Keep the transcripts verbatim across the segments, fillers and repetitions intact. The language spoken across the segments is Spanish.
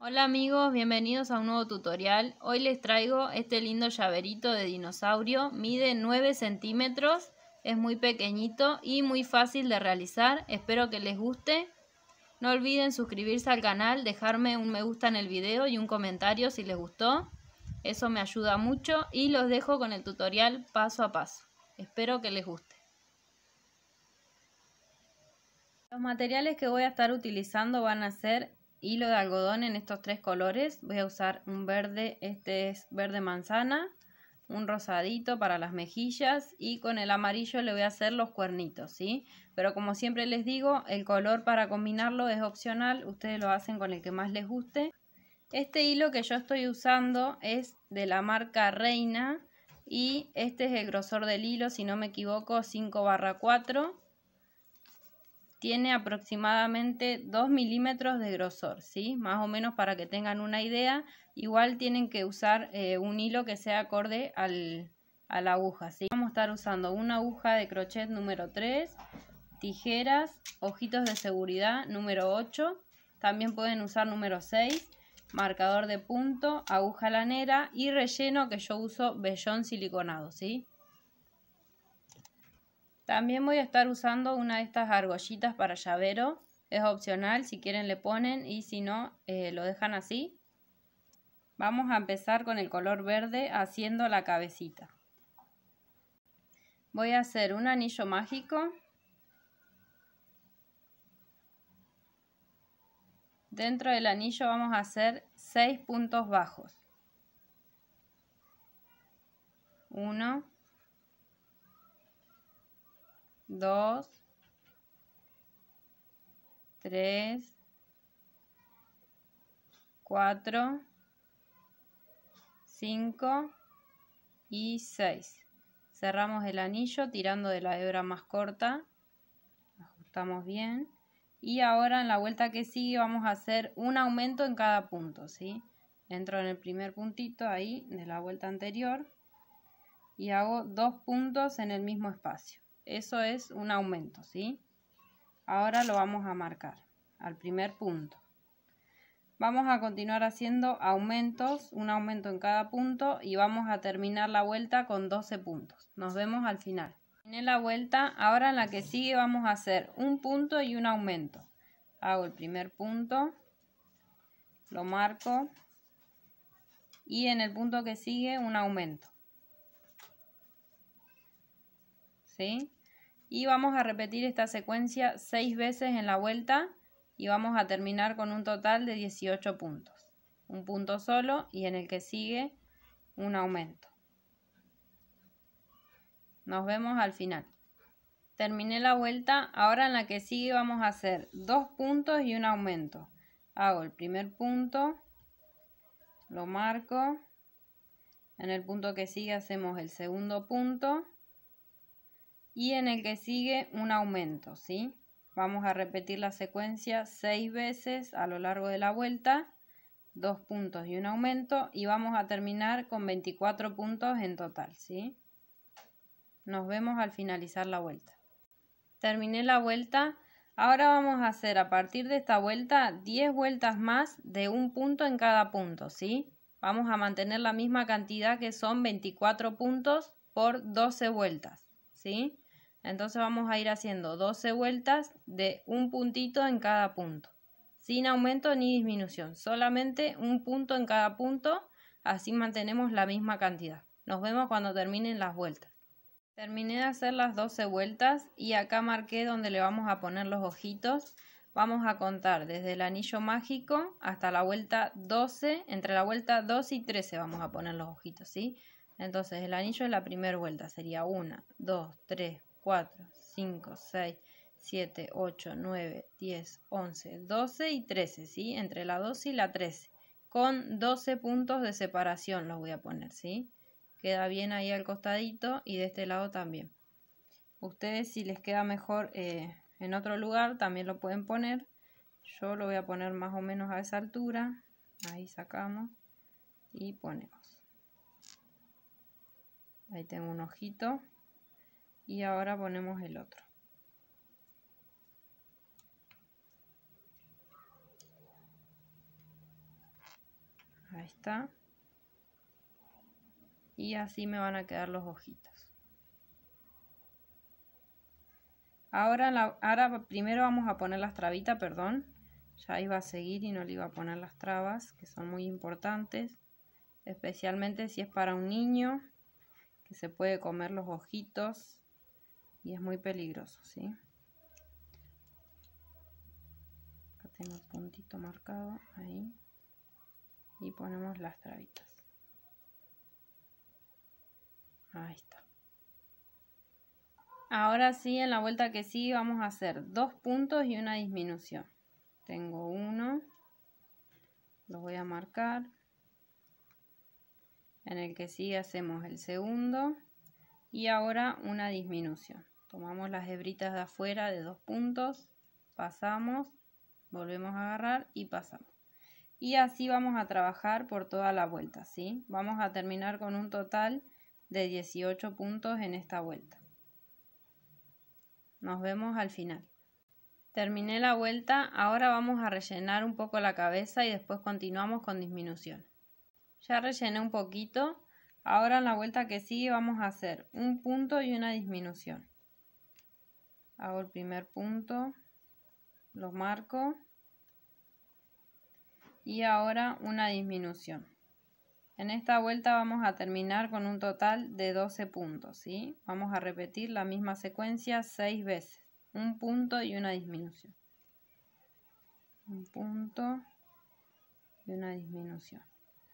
Hola amigos, bienvenidos a un nuevo tutorial. Hoy les traigo este lindo llaverito de dinosaurio. Mide nueve centímetros, es muy pequeñito y muy fácil de realizar. Espero que les guste. No olviden suscribirse al canal, dejarme un me gusta en el video y un comentario si les gustó. Eso me ayuda mucho y los dejo con el tutorial paso a paso. Espero que les guste. Los materiales que voy a estar utilizando van a ser hilo de algodón en estos tres colores. Voy a usar un verde, este es verde manzana, un rosadito para las mejillas y con el amarillo le voy a hacer los cuernitos, ¿sí? Pero como siempre les digo, el color para combinarlo es opcional, ustedes lo hacen con el que más les guste. Este hilo que yo estoy usando es de la marca Reina y este es el grosor del hilo, si no me equivoco, cinco barra cuatro. Tiene aproximadamente dos milímetros de grosor, ¿sí? Más o menos para que tengan una idea. Igual tienen que usar eh, un hilo que sea acorde al, a la aguja, ¿sí? Vamos a estar usando una aguja de crochet número tres, tijeras, ojitos de seguridad número ocho. También pueden usar número seis, marcador de punto, aguja lanera y relleno que yo uso vellón siliconado, ¿sí? También voy a estar usando una de estas argollitas para llavero. Es opcional, si quieren le ponen y si no eh, lo dejan así. Vamos a empezar con el color verde haciendo la cabecita. Voy a hacer un anillo mágico. Dentro del anillo vamos a hacer seis puntos bajos. Uno, dos, tres, cuatro, cinco y seis. Cerramos el anillo tirando de la hebra más corta. Ajustamos bien. Y ahora en la vuelta que sigue vamos a hacer un aumento en cada punto, ¿sí? Entro en el primer puntito ahí de la vuelta anterior y hago dos puntos en el mismo espacio. Eso es un aumento, ¿sí? Ahora lo vamos a marcar al primer punto. Vamos a continuar haciendo aumentos, un aumento en cada punto y vamos a terminar la vuelta con doce puntos. Nos vemos al final. Terminé la vuelta, ahora en la que sigue vamos a hacer un punto y un aumento. Hago el primer punto, lo marco y en el punto que sigue un aumento. ¿Sí? Y vamos a repetir esta secuencia seis veces en la vuelta y vamos a terminar con un total de dieciocho puntos. Un punto solo y en el que sigue un aumento. Nos vemos al final. Terminé la vuelta, ahora en la que sigue vamos a hacer dos puntos y un aumento. Hago el primer punto, lo marco, en el punto que sigue hacemos el segundo punto y en el que sigue un aumento, ¿sí? Vamos a repetir la secuencia seis veces a lo largo de la vuelta, dos puntos y un aumento y vamos a terminar con veinticuatro puntos en total, ¿sí? Nos vemos al finalizar la vuelta. Terminé la vuelta, ahora vamos a hacer a partir de esta vuelta diez vueltas más de un punto en cada punto, ¿sí? Vamos a mantener la misma cantidad que son veinticuatro puntos por doce vueltas, ¿sí? Entonces vamos a ir haciendo doce vueltas de un puntito en cada punto, sin aumento ni disminución, solamente un punto en cada punto, así mantenemos la misma cantidad. Nos vemos cuando terminen las vueltas. Terminé de hacer las doce vueltas y acá marqué donde le vamos a poner los ojitos. Vamos a contar desde el anillo mágico hasta la vuelta doce, entre la vuelta doce y trece vamos a poner los ojitos, ¿sí? Entonces el anillo es la primera vuelta, sería uno, dos, tres, cuatro, cinco, seis, siete, ocho, nueve, diez, once, doce y trece, ¿sí? Entre la doce y la trece, con doce puntos de separación los voy a poner, ¿sí? Queda bien ahí al costadito y de este lado también. Ustedes si les queda mejor eh, en otro lugar también lo pueden poner. Yo lo voy a poner más o menos a esa altura. Ahí sacamos y ponemos. Ahí tengo un ojito y ahora ponemos el otro. Ahí está. Y así me van a quedar los ojitos. Ahora, la, ahora primero vamos a poner las trabitas, perdón. Ya iba a seguir y no le iba a poner las trabas, que son muy importantes. Especialmente si es para un niño, que se puede comer los ojitos. Y es muy peligroso, ¿sí? Acá tengo el puntito marcado, ahí. Y ponemos las trabitas. Ahí está. Ahora sí, en la vuelta que sigue vamos a hacer dos puntos y una disminución. Tengo uno, lo voy a marcar. En el que sigue hacemos el segundo y ahora una disminución. Tomamos las hebritas de afuera de dos puntos, pasamos, volvemos a agarrar y pasamos. Y así vamos a trabajar por toda la vuelta, ¿sí? Vamos a terminar con un total de dieciocho puntos en esta vuelta. Nos vemos al final. Terminé la vuelta, ahora vamos a rellenar un poco la cabeza y después continuamos con disminución. Ya rellené un poquito, ahora en la vuelta que sigue vamos a hacer un punto y una disminución. Hago el primer punto, lo marco y ahora una disminución. En esta vuelta vamos a terminar con un total de doce puntos, ¿sí? Vamos a repetir la misma secuencia seis veces. Un punto y una disminución. Un punto y una disminución.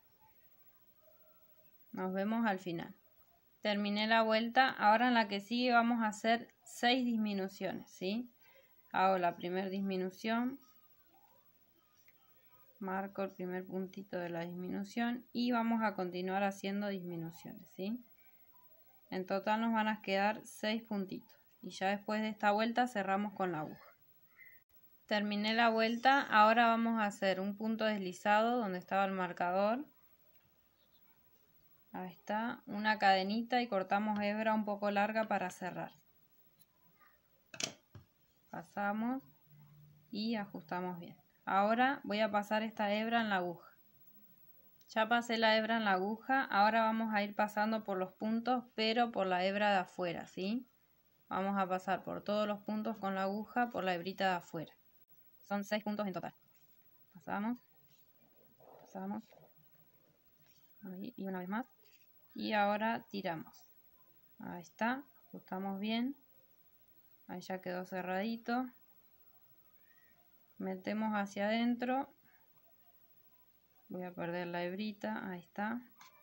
Nos vemos al final. Terminé la vuelta, ahora en la que sigue vamos a hacer seis disminuciones, ¿sí? Hago la primera disminución. Marco el primer puntito de la disminución y vamos a continuar haciendo disminuciones, ¿sí? En total nos van a quedar seis puntitos y ya después de esta vuelta cerramos con la aguja. Terminé la vuelta, ahora vamos a hacer un punto deslizado donde estaba el marcador. Ahí está, una cadenita y cortamos hebra un poco larga para cerrar. Pasamos y ajustamos bien. Ahora voy a pasar esta hebra en la aguja. Ya pasé la hebra en la aguja, ahora vamos a ir pasando por los puntos, pero por la hebra de afuera, ¿sí? Vamos a pasar por todos los puntos con la aguja por la hebrita de afuera. Son seis puntos en total. Pasamos, pasamos, ahí, y una vez más. Y ahora tiramos. Ahí está, ajustamos bien. Ahí ya quedó cerradito. Metemos hacia adentro. Voy a perder la hebrita, ahí está.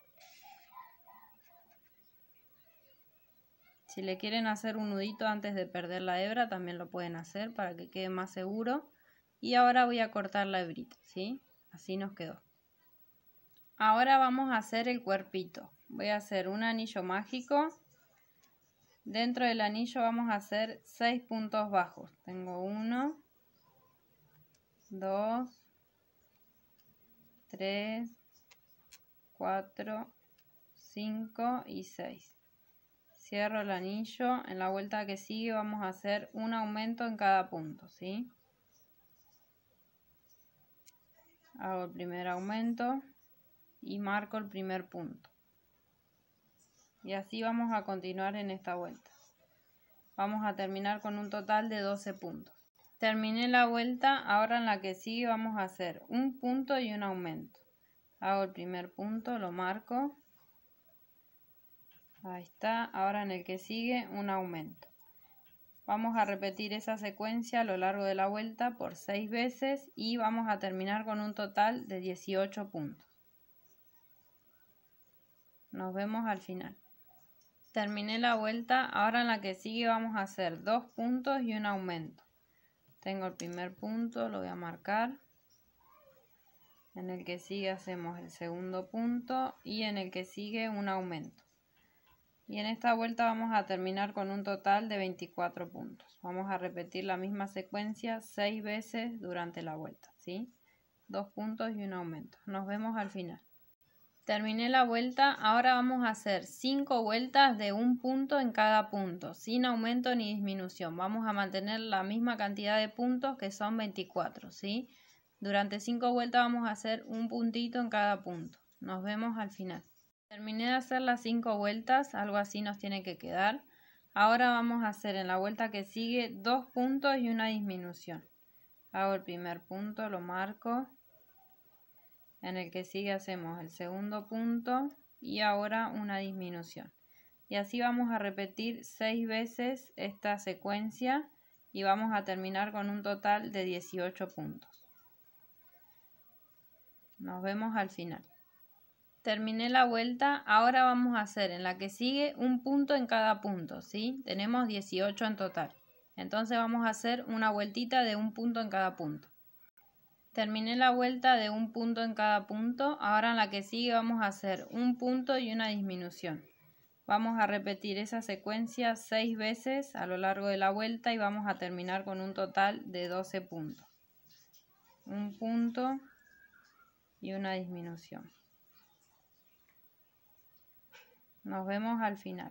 Si le quieren hacer un nudito antes de perder la hebra, también lo pueden hacer para que quede más seguro. Y ahora voy a cortar la hebrita, ¿sí? Así nos quedó. Ahora vamos a hacer el cuerpito. Voy a hacer un anillo mágico. Dentro del anillo vamos a hacer seis puntos bajos. Tengo uno, dos, tres, cuatro, cinco y seis. Cierro el anillo, en la vuelta que sigue vamos a hacer un aumento en cada punto, ¿sí? Hago el primer aumento y marco el primer punto. Y así vamos a continuar en esta vuelta. Vamos a terminar con un total de doce puntos. Terminé la vuelta, ahora en la que sigue vamos a hacer un punto y un aumento. Hago el primer punto, lo marco. Ahí está, ahora en el que sigue un aumento. Vamos a repetir esa secuencia a lo largo de la vuelta por seis veces y vamos a terminar con un total de dieciocho puntos. Nos vemos al final. Terminé la vuelta, ahora en la que sigue vamos a hacer dos puntos y un aumento. Tengo el primer punto, lo voy a marcar. En el que sigue hacemos el segundo punto y en el que sigue un aumento. Y en esta vuelta vamos a terminar con un total de veinticuatro puntos. Vamos a repetir la misma secuencia seis veces durante la vuelta, ¿sí? Dos puntos y un aumento. Nos vemos al final. Terminé la vuelta, ahora vamos a hacer cinco vueltas de un punto en cada punto, sin aumento ni disminución. Vamos a mantener la misma cantidad de puntos que son veinticuatro, ¿sí? Durante cinco vueltas vamos a hacer un puntito en cada punto. Nos vemos al final. Terminé de hacer las cinco vueltas, algo así nos tiene que quedar. Ahora vamos a hacer en la vuelta que sigue dos puntos y una disminución. Hago el primer punto, lo marco. En el que sigue hacemos el segundo punto y ahora una disminución. Y así vamos a repetir seis veces esta secuencia y vamos a terminar con un total de dieciocho puntos. Nos vemos al final. Terminé la vuelta, ahora vamos a hacer en la que sigue un punto en cada punto, ¿sí? Tenemos dieciocho en total. Entonces vamos a hacer una vueltita de un punto en cada punto. Terminé la vuelta de un punto en cada punto, ahora en la que sigue vamos a hacer un punto y una disminución. Vamos a repetir esa secuencia seis veces a lo largo de la vuelta y vamos a terminar con un total de doce puntos. Un punto y una disminución. Nos vemos al final.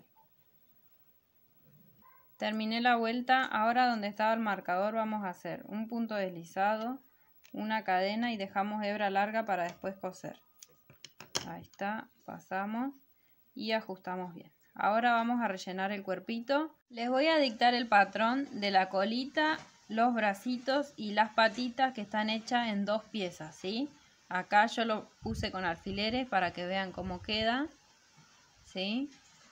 Terminé la vuelta, ahora donde estaba el marcador vamos a hacer un punto deslizado, una cadena y dejamos hebra larga para después coser. Ahí está, pasamos y ajustamos bien. Ahora vamos a rellenar el cuerpito. Les voy a dictar el patrón de la colita, los bracitos y las patitas que están hechas en dos piezas, ¿sí? Acá yo lo puse con alfileres para que vean cómo queda, ¿sí?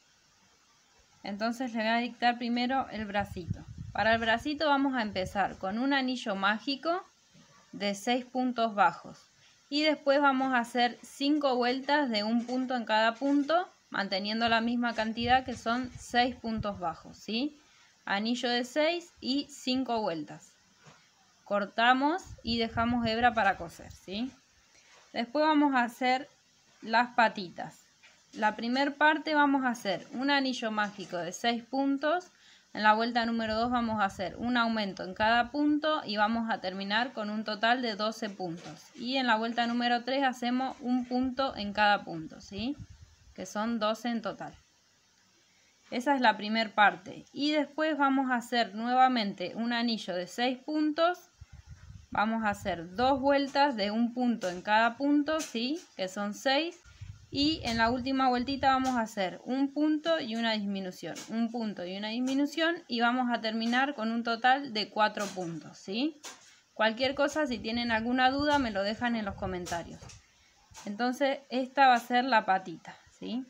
Entonces le voy a dictar primero el bracito. Para el bracito vamos a empezar con un anillo mágico de seis puntos bajos. Y después vamos a hacer cinco vueltas de un punto en cada punto, manteniendo la misma cantidad que son seis puntos bajos, ¿sí? Anillo de seis y cinco vueltas. Cortamos y dejamos hebra para coser, ¿sí? Después vamos a hacer las patitas. La primera parte vamos a hacer un anillo mágico de seis puntos. En la vuelta número dos vamos a hacer un aumento en cada punto y vamos a terminar con un total de doce puntos. Y en la vuelta número tres hacemos un punto en cada punto, ¿sí? Que son doce en total. Esa es la primera parte. Y después vamos a hacer nuevamente un anillo de seis puntos. Vamos a hacer dos vueltas de un punto en cada punto, ¿sí? Que son seis. Y en la última vueltita vamos a hacer un punto y una disminución, un punto y una disminución y vamos a terminar con un total de cuatro puntos, ¿sí? Cualquier cosa, si tienen alguna duda, me lo dejan en los comentarios. Entonces, esta va a ser la patita, ¿sí?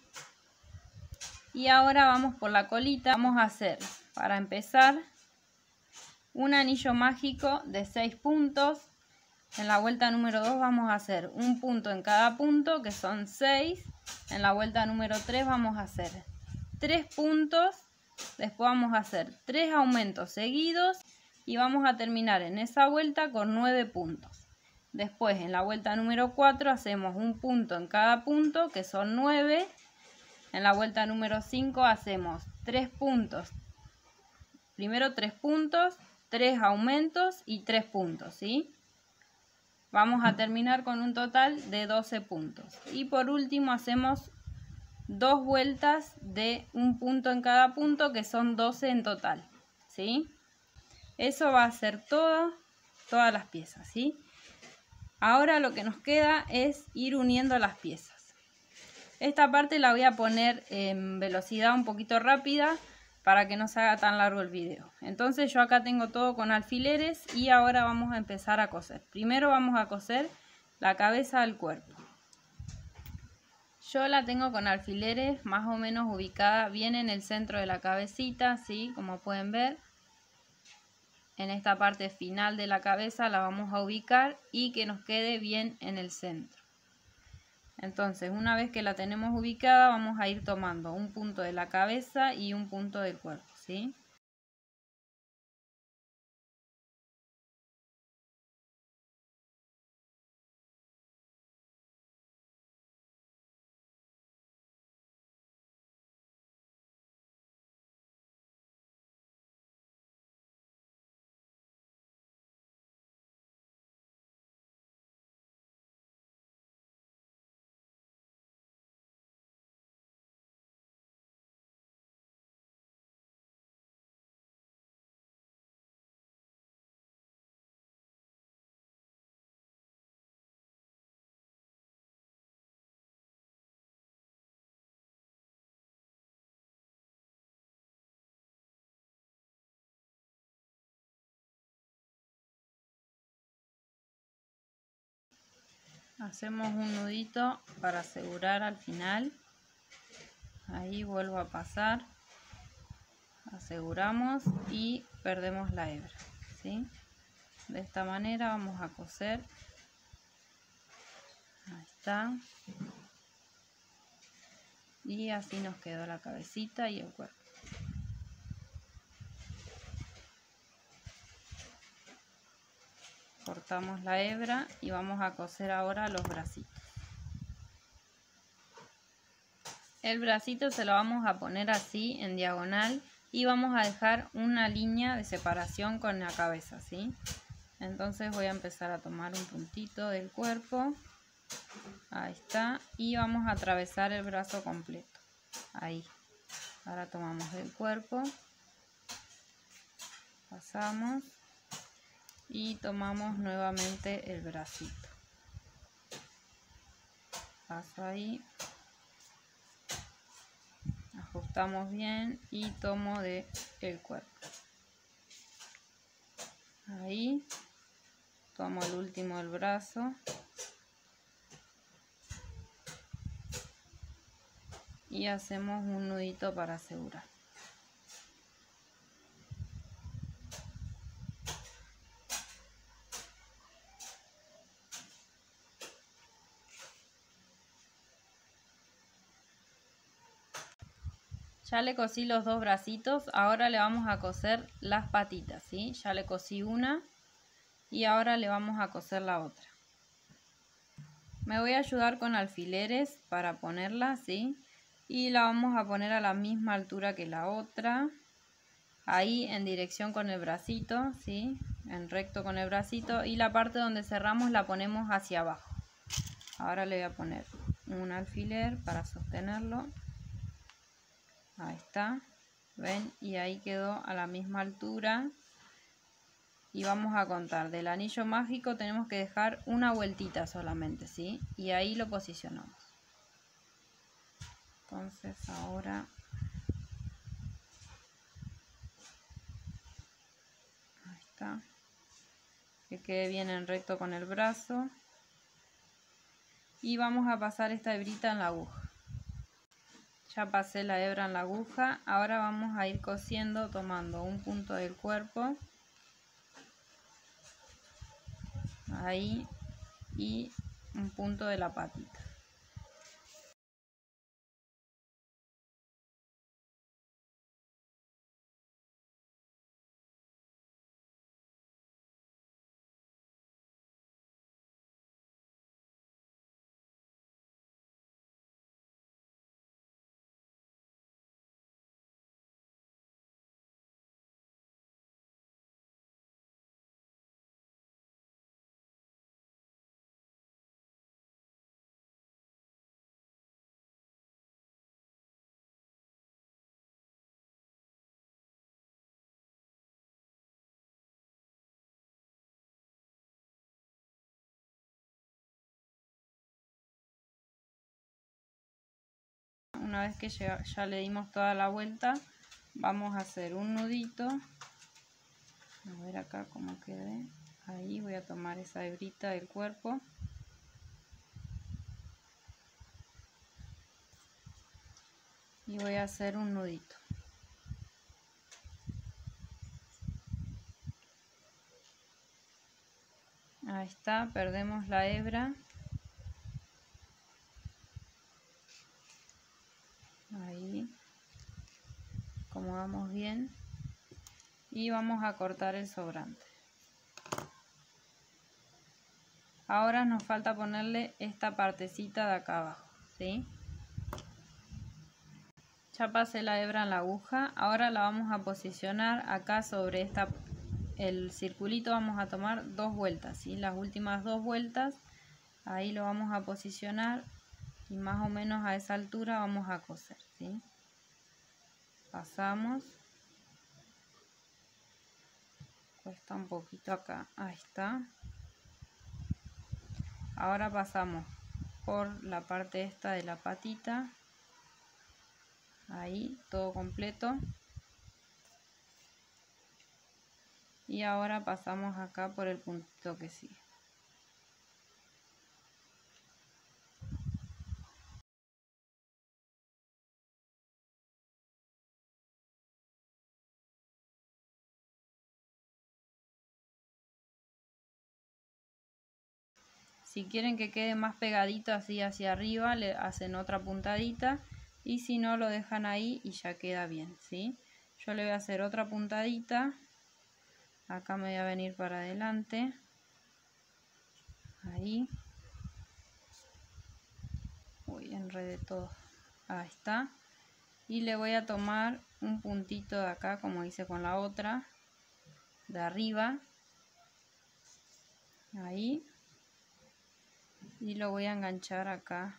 Y ahora vamos por la colita. Vamos a hacer, para empezar, un anillo mágico de seis puntos. En la vuelta número dos vamos a hacer un punto en cada punto, que son seis. En la vuelta número tres vamos a hacer tres puntos. Después vamos a hacer tres aumentos seguidos y vamos a terminar en esa vuelta con nueve puntos. Después en la vuelta número cuatro hacemos un punto en cada punto, que son nueve. En la vuelta número cinco hacemos tres puntos. Primero tres puntos, tres aumentos y tres puntos, ¿sí? Vamos a terminar con un total de doce puntos. Y por último hacemos dos vueltas de un punto en cada punto, que son doce en total, ¿sí? Eso va a ser todo, todas las piezas, ¿sí? Ahora lo que nos queda es ir uniendo las piezas. Esta parte la voy a poner en velocidad un poquito rápida para que no se haga tan largo el video. Entonces yo acá tengo todo con alfileres y ahora vamos a empezar a coser. Primero vamos a coser la cabeza del cuerpo. Yo la tengo con alfileres más o menos ubicada bien en el centro de la cabecita, ¿sí? Como pueden ver. En esta parte final de la cabeza la vamos a ubicar y que nos quede bien en el centro. Entonces, una vez que la tenemos ubicada, vamos a ir tomando un punto de la cabeza y un punto del cuerpo, ¿sí? Hacemos un nudito para asegurar al final. Ahí vuelvo a pasar. Aseguramos y perdemos la hebra, ¿sí? De esta manera vamos a coser. Ahí está. Y así nos quedó la cabecita y el cuerpo. Cortamos la hebra y vamos a coser ahora los bracitos. El bracito se lo vamos a poner así en diagonal y vamos a dejar una línea de separación con la cabeza, ¿sí? Entonces voy a empezar a tomar un puntito del cuerpo. Ahí está. Y vamos a atravesar el brazo completo. Ahí. Ahora tomamos el cuerpo. Pasamos. Y tomamos nuevamente el bracito. Paso ahí. Ajustamos bien y tomo de el cuerpo. Ahí. Tomo el último del brazo. Y hacemos un nudito para asegurar. Ya le cosí los dos bracitos, ahora le vamos a coser las patitas, ¿sí? Ya le cosí una y ahora le vamos a coser la otra. Me voy a ayudar con alfileres para ponerla, ¿sí? Y la vamos a poner a la misma altura que la otra. Ahí en dirección con el bracito, ¿sí? En recto con el bracito. Y la parte donde cerramos la ponemos hacia abajo. Ahora le voy a poner un alfiler para sostenerlo. Ahí está, ven, y ahí quedó a la misma altura. Y vamos a contar, del anillo mágico tenemos que dejar una vueltita solamente, ¿sí? Y ahí lo posicionamos. Entonces ahora ahí está, que quede bien en recto con el brazo. Y vamos a pasar esta hebrita en la aguja. Ya pasé la hebra en la aguja, ahora vamos a ir cosiendo tomando un punto del cuerpo. Ahí, y un punto de la patita. Una vez que ya, ya le dimos toda la vuelta, vamos a hacer un nudito. A ver acá cómo quede. Ahí voy a tomar esa hebrita del cuerpo. Y voy a hacer un nudito. Ahí está, perdemos la hebra. Ahí. Acomodamos bien. Y vamos a cortar el sobrante. Ahora nos falta ponerle esta partecita de acá abajo, ¿sí? Ya pasé la hebra en la aguja, ahora la vamos a posicionar acá sobre esta, el circulito vamos a tomar dos vueltas, ¿sí? Las últimas dos vueltas, ahí lo vamos a posicionar y más o menos a esa altura vamos a coser, ¿sí? Pasamos, cuesta un poquito acá, ahí está. Ahora pasamos por la parte esta de la patita. Ahí, todo completo. Y ahora pasamos acá por el puntito que sigue. Si quieren que quede más pegadito así hacia arriba, le hacen otra puntadita. Y si no, lo dejan ahí y ya queda bien, ¿sí? Yo le voy a hacer otra puntadita. Acá me voy a venir para adelante. Ahí. Uy, enredé todo. Ahí está. Y le voy a tomar un puntito de acá, como hice con la otra. De arriba. Ahí. Y lo voy a enganchar acá.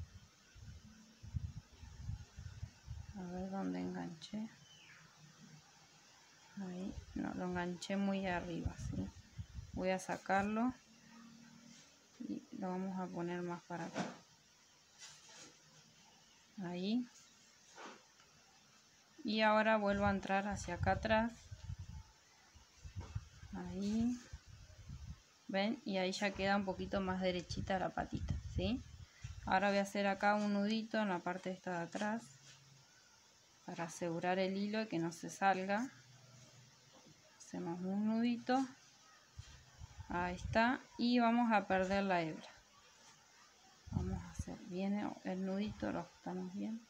A ver dónde enganché. Ahí. No, lo enganché muy arriba, ¿sí? Voy a sacarlo. Y lo vamos a poner más para acá. Ahí. Y ahora vuelvo a entrar hacia acá atrás. Ahí. ¿Ven? Y ahí ya queda un poquito más derechita la patita, ¿sí? Ahora voy a hacer acá un nudito en la parte esta de atrás. Para asegurar el hilo y que no se salga. Hacemos un nudito. Ahí está. Y vamos a perder la hebra. Vamos a hacer bien el nudito, lo ajustamos bien.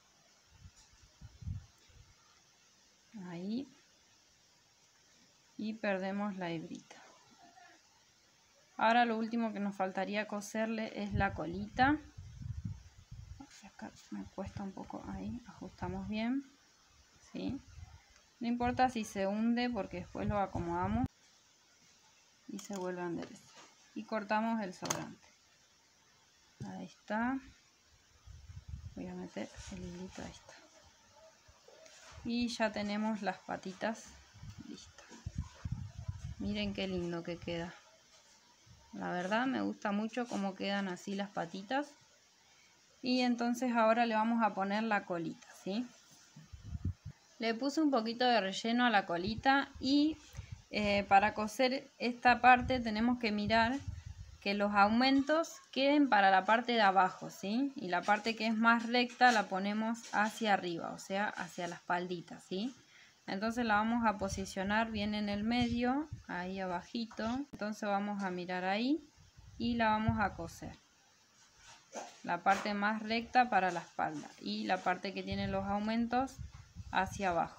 Ahí. Y perdemos la hebrita. Ahora lo último que nos faltaría coserle es la colita. Acá me cuesta un poco, ahí, ajustamos bien. ¿Sí? No importa si se hunde porque después lo acomodamos y se vuelve a enderezar. Y cortamos el sobrante. Ahí está. Voy a meter el hilito, ahí está. Y ya tenemos las patitas listas. Miren qué lindo que queda. La verdad me gusta mucho cómo quedan así las patitas. Y entonces ahora le vamos a poner la colita, ¿sí? Le puse un poquito de relleno a la colita y eh, para coser esta parte tenemos que mirar que los aumentos queden para la parte de abajo, ¿sí? Y la parte que es más recta la ponemos hacia arriba, o sea, hacia la espaldita, ¿sí? Entonces la vamos a posicionar bien en el medio, ahí abajito. Entonces vamos a mirar ahí y la vamos a coser. La parte más recta para la espalda y la parte que tiene los aumentos hacia abajo.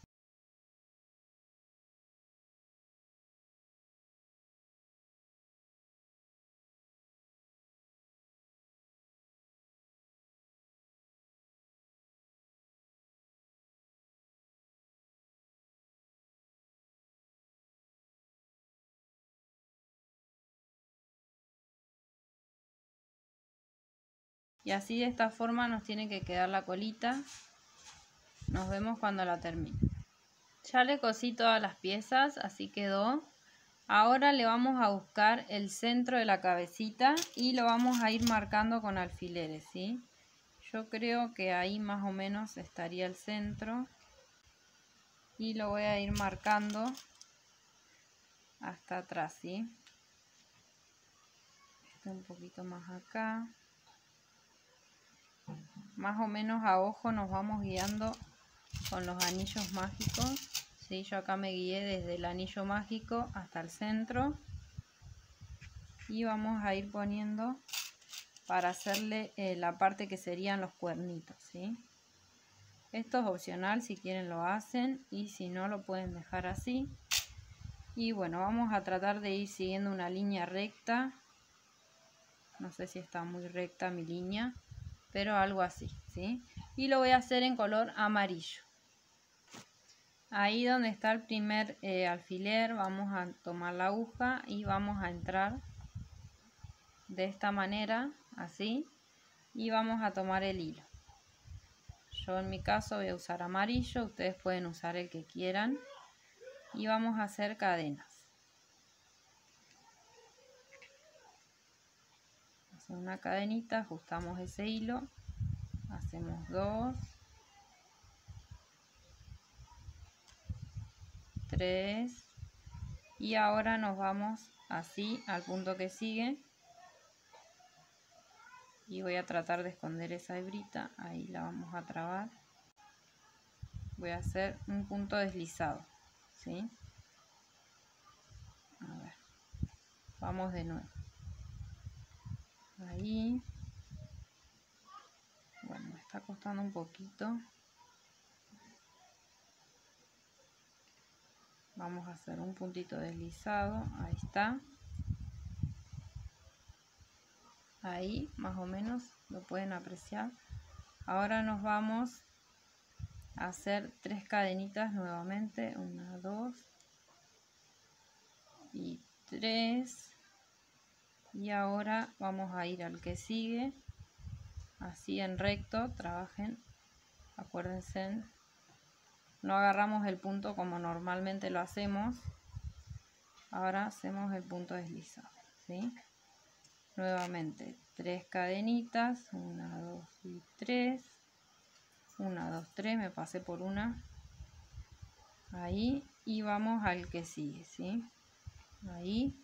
Y así de esta forma nos tiene que quedar la colita. Nos vemos cuando la termine. Ya le cosí todas las piezas, así quedó. Ahora le vamos a buscar el centro de la cabecita y lo vamos a ir marcando con alfileres, ¿sí? Yo creo que ahí más o menos estaría el centro. Y lo voy a ir marcando hasta atrás, ¿sí? Este un poquito más acá. Más o menos a ojo nos vamos guiando con los anillos mágicos, ¿sí? Yo acá me guié desde el anillo mágico hasta el centro y vamos a ir poniendo para hacerle eh, la parte que serían los cuernitos, ¿sí? Esto es opcional, si quieren lo hacen y si no lo pueden dejar así. Y bueno, vamos a tratar de ir siguiendo una línea recta. No sé si está muy recta mi línea, pero algo así, ¿sí? Y lo voy a hacer en color amarillo. Ahí donde está el primer eh, alfiler vamos a tomar la aguja y vamos a entrar de esta manera, así, y vamos a tomar el hilo. Yo en mi caso voy a usar amarillo, ustedes pueden usar el que quieran y vamos a hacer cadenas. Hacer una cadenita, ajustamos ese hilo, hacemos dos, tres y ahora nos vamos así al punto que sigue y voy a tratar de esconder esa hebrita, ahí la vamos a trabar. Voy a hacer un punto deslizado, ¿sí? A ver, vamos de nuevo. Ahí. Bueno, me está costando un poquito. Vamos a hacer un puntito deslizado. Ahí está. Ahí, más o menos, lo pueden apreciar. Ahora nos vamos a hacer tres cadenitas nuevamente. Una, dos y tres. Y ahora vamos a ir al que sigue. Así en recto, trabajen. Acuérdense, no agarramos el punto como normalmente lo hacemos. Ahora hacemos el punto deslizado, ¿sí? Nuevamente, tres cadenitas. Una, dos y tres. Una, dos, tres. Me pasé por una. Ahí. Y vamos al que sigue, ¿sí? Ahí.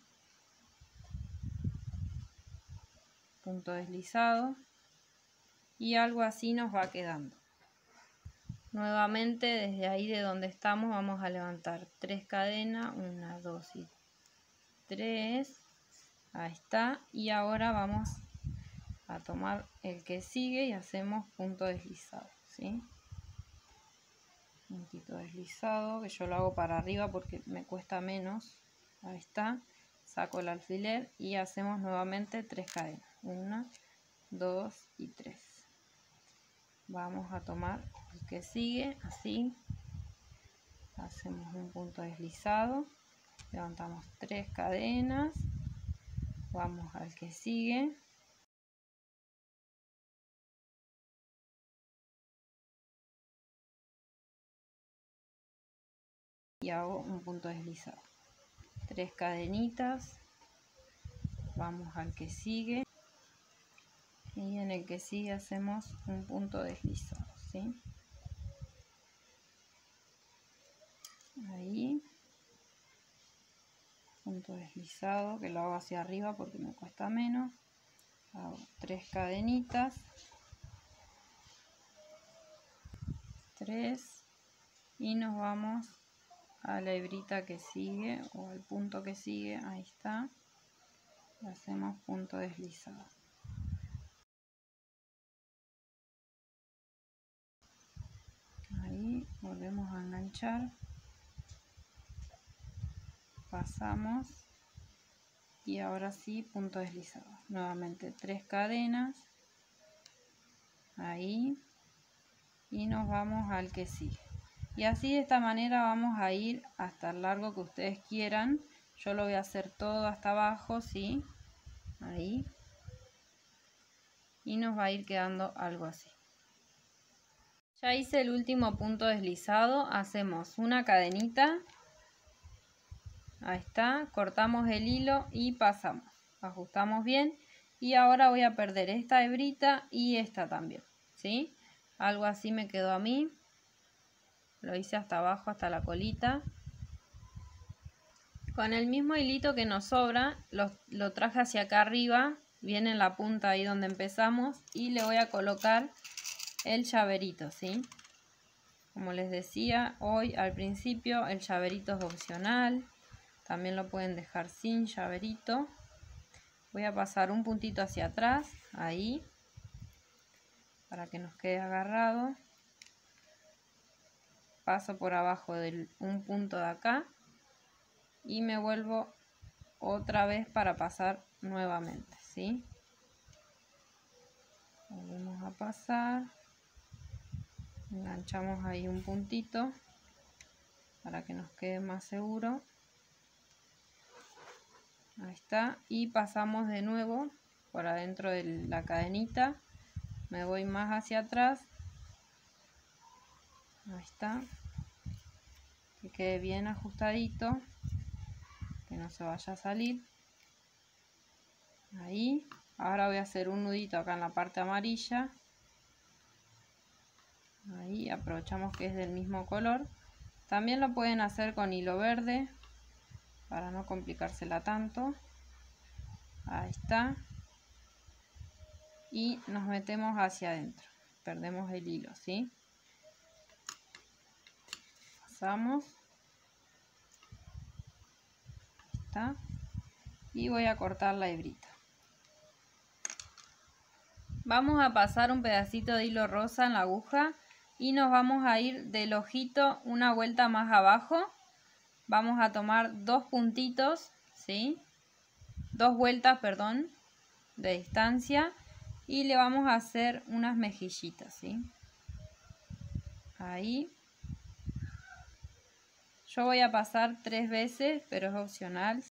Punto deslizado. Y algo así nos va quedando. Nuevamente desde ahí de donde estamos vamos a levantar tres cadenas, una, dos y tres, ahí está, y ahora vamos a tomar el que sigue y hacemos punto deslizado, ¿sí? Puntito deslizado, que yo lo hago para arriba porque me cuesta menos, ahí está, saco el alfiler y hacemos nuevamente tres cadenas, una, dos y tres. Vamos a tomar el que sigue, así, hacemos un punto deslizado, levantamos tres cadenas, vamos al que sigue, y hago un punto deslizado, tres cadenitas, vamos al que sigue, y en el que sigue hacemos un punto deslizado, ¿sí? Ahí, punto deslizado, que lo hago hacia arriba porque me cuesta menos, hago tres cadenitas, tres, y nos vamos a la hebrita que sigue o al punto que sigue, ahí está, y hacemos punto deslizado. Ahí volvemos a enganchar, pasamos y ahora sí punto deslizado, nuevamente tres cadenas, ahí, y nos vamos al que sigue, y así de esta manera vamos a ir hasta el largo que ustedes quieran. Yo lo voy a hacer todo hasta abajo, ¿sí? Ahí, y nos va a ir quedando algo así. Ya hice el último punto deslizado, hacemos una cadenita, ahí está, cortamos el hilo y pasamos, ajustamos bien, y ahora voy a perder esta hebrita y esta también, ¿sí? Algo así me quedó a mí, lo hice hasta abajo, hasta la colita. Con el mismo hilito que nos sobra, lo, lo traje hacia acá arriba, viene en la punta ahí donde empezamos, y le voy a colocar el llaverito, ¿sí? Como les decía hoy al principio, el llaverito es opcional, también lo pueden dejar sin llaverito. Voy a pasar un puntito hacia atrás, ahí, para que nos quede agarrado. Paso por abajo de un punto de acá y me vuelvo otra vez para pasar nuevamente, ¿sí? Volvemos a pasar, enganchamos ahí un puntito para que nos quede más seguro. Ahí está, y pasamos de nuevo por adentro de la cadenita, me voy más hacia atrás, ahí está, que quede bien ajustadito, que no se vaya a salir. Ahí, ahora voy a hacer un nudito acá en la parte amarilla, ahí aprovechamos que es del mismo color. También lo pueden hacer con hilo verde para no complicársela tanto. Ahí está, y nos metemos hacia adentro, perdemos el hilo, ¿sí? Pasamos, ahí está, y voy a cortar la hebrita. Vamos a pasar un pedacito de hilo rosa en la aguja y nos vamos a ir del ojito una vuelta más abajo. Vamos a tomar dos puntitos, ¿sí? Dos vueltas, perdón, de distancia y le vamos a hacer unas mejillitas, ¿sí? Ahí. Yo voy a pasar tres veces, pero es opcional.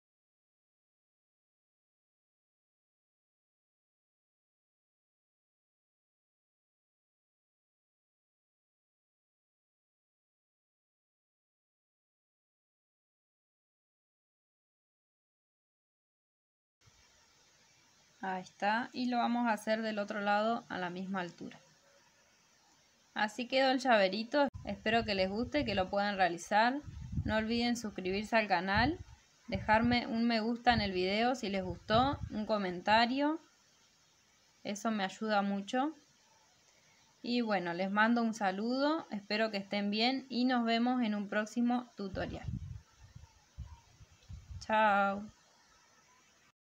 Ahí está, y lo vamos a hacer del otro lado a la misma altura. Así quedó el llaverito, espero que les guste, que lo puedan realizar. No olviden suscribirse al canal, dejarme un me gusta en el video si les gustó, un comentario, eso me ayuda mucho. Y bueno, les mando un saludo, espero que estén bien y nos vemos en un próximo tutorial. Chao.